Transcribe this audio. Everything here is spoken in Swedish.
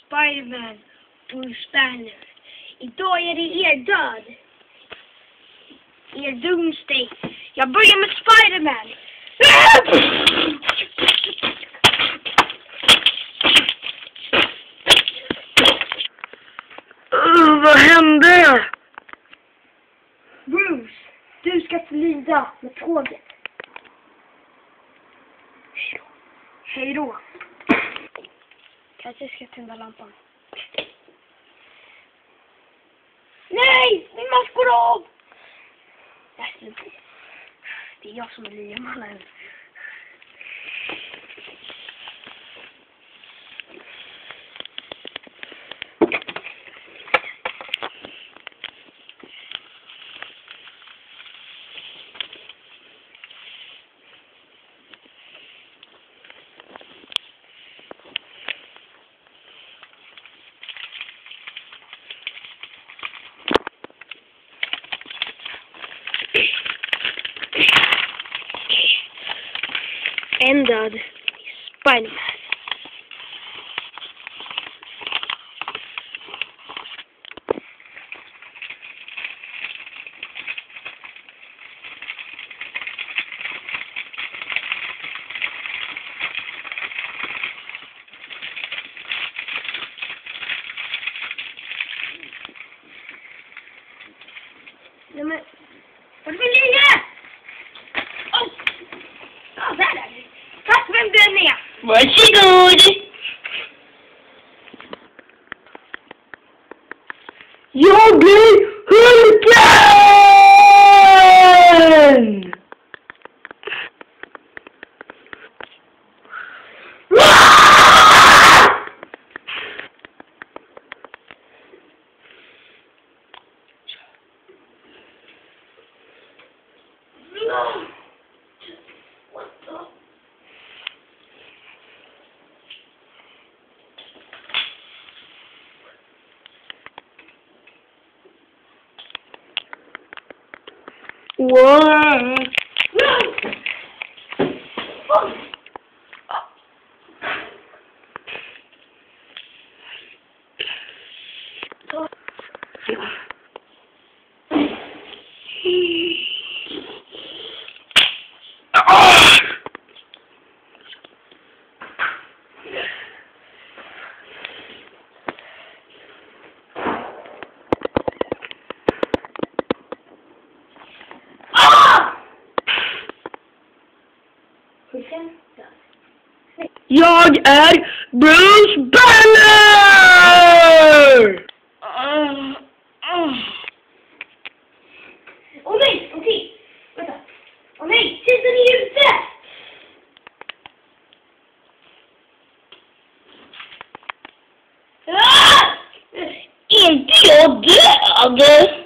Spider-Man, Bruce Banner. Idag är det er död. Er doomsday. Jag börjar med Spider-Man. Vad hände? Bruce, du ska flyga med tåget. Hej då. Kanske ska tända lampan. Nej! Min mask går av! Det är jag som är liemannen. En död. Spider-Man. Nej men, vad vill ni göra? Åh! Ja, där är det. Tack för en bönning. Varsågod! Jag blir Hulken! Wow. Jag är Bruce Banner! Åh nej, okej. Vänta. Åh nej, tiden är ute! Inte jag död!